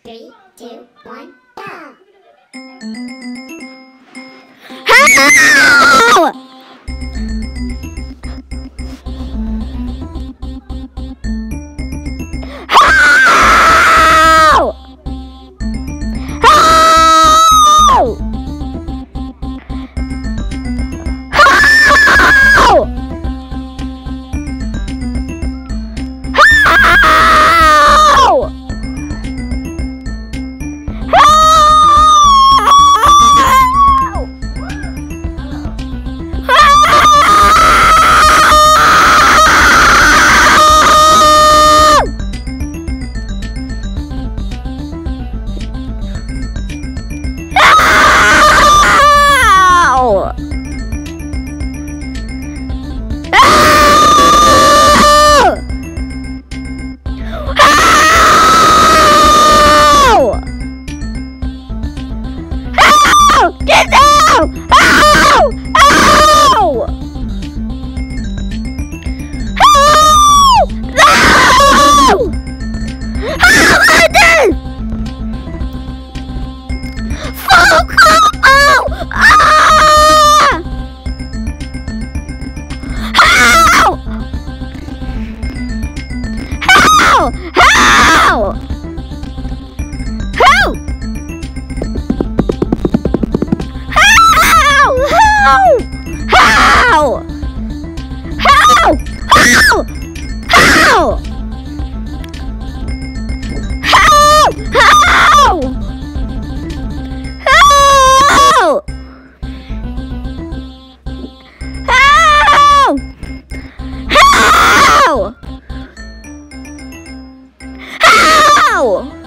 3, 2, 1, go! How? Get down! Ow! Ow! Ow! No! How I did? Full combo! Ah! How? How? How? How? How? How? How? How? How? How? How? How? How? How? How?